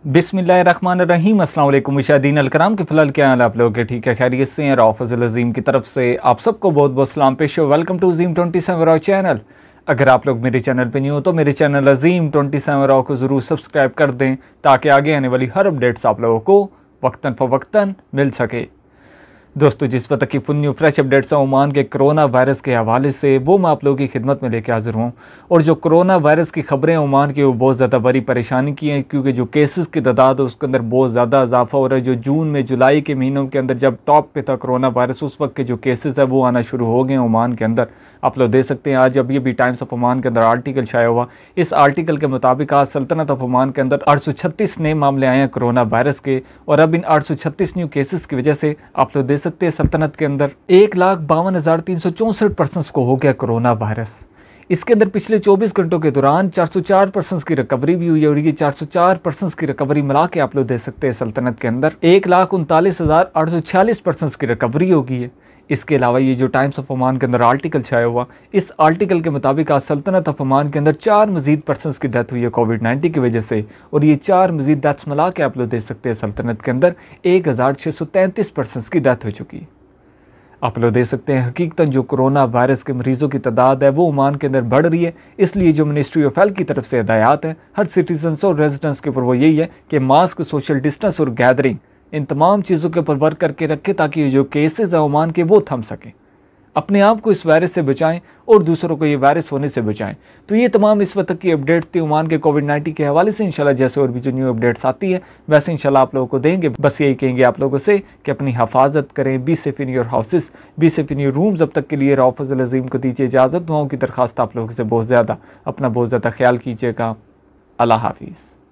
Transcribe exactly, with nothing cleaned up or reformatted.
बिस्मिल्लाहिर्रहमानिर्रहीम। अस्सलाम वालेकुम मुशाहिदीन अलकराम के फ़िलहाल क्या हाल है आप लोगों के? ठीक है, खैरियत से हैं। फजल अजीम की तरफ से आप सबको बहुत बहुत सलाम पेश हो। Welcome to Azeem twenty seven Rao channel. अगर आप लोग मेरे चैनल पे न्यू हो तो मेरे channel Azeem twenty seven Rao को ज़रूर सब्सक्राइब कर दें ताकि आगे आने वाली हर अपडेट्स आप लोगों को वक्तन फ़वक्तन मिल सके। दोस्तों, जिस वक्त की फुल न्यू फ्रेश अपडेट्स हैं ओमान के कोरोना वायरस के हवाले से, वो मैं आप लोगों की खिदमत में लेकर हाजिर हूँ। और जो कोरोना वायरस की खबरें ओमान की, वो बहुत ज़्यादा बड़ी परेशानी की हैं, क्योंकि जो केसेस की तादाद है उसके अंदर बहुत ज़्यादा इजाफा हो रहा है। जो जून में जुलाई के महीनों के अंदर जब टॉप पे था कोरोना वायरस, उस वक्त के जो केसेस है वो आना शुरू हो गए ओमान के अंदर। आप लोग देख सकते हैं आज अभी भी टाइम्स ऑफ ओमान के अंदर आर्टिकल छाया हुआ। इस आर्टिकल के मुताबिक आज सल्तनत ऑफ ओमान के अंदर आठ सौ छत्तीस नए मामले आए हैं कोरोना वायरस के। और अब इन आठ सौ छत्तीस न्यू केसेस की वजह से आप लोग देख सकते हैं सल्तनत के अंदर एक लाख बावन हज़ार तीन सौ चौंसठ पर्सनस को हो गया कोरोना वायरस। इसके अंदर पिछले चौबीस घंटों के दौरान चार सौ चार पर्सनस की रिकवरी भी हुई है। और ये चार सौ चार पर्सनस की रिकवरी मिला के आप लोग देख सकते हैं सल्तनत के अंदर एक लाख उनतालीस हज़ार आठ सौ छियालीस पर्सनस की रिकवरी हो गई है। इसके अलावा ये जो टाइम्स ऑफ ओमान के अंदर आर्टिकल छाया हुआ, इस आर्टिकल के मुताबिक आज सल्तनत ऑफ ओमान के अंदर चार मजीद पर्सनस की डेथ हुई है कोविड नाइन्टीन की वजह से। और ये चार मजीद डेथ्स मिला के आप लोग देख सकते हैं सल्तनत के अंदर एक हज़ार छः सौ तैंतीस पर्सनस की डेथ हो चुकी है। आप लोग देख सकते हैं हकीकतन जो कोरोना वायरस के मरीजों की तादाद है वो ओमान के अंदर बढ़ रही है। इसलिए जो मिनिस्ट्री ऑफ हेल्थ की तरफ से हिदायत है हर सिटीजन्स और रेजिडेंट्स के ऊपर, वो यही है कि मास्क, सोशल डिस्टेंस और गैदरिंग, इन तमाम चीज़ों के ऊपर वर्क करके रखें ताकि जो केसेस हैं ओमान के वो थम सकें। अपने आप को इस वायरस से बचाएं और दूसरों को ये वायरस होने से बचाएं। तो ये तमाम इस वक्त की अपडेट्स थी ओमान के कोविड नाइन्टीन के हवाले से। इंशाल्लाह जैसे और भी जो न्यू अपडेट्स आती है वैसे इंशाल्लाह आप लोगों को देंगे। बस यही कहेंगे आप लोगों से कि अपनी हिफाजत करें, be safe in your houses, be safe in your rooms. अब तक के लिए फजल अजीम को दीजिए इजाज़त। दुआओं की दरख्वास्त आप लोगों से बहुत ज़्यादा, अपना बहुत ज़्यादा ख्याल कीजिएगा। अल्लाह हाफिज़।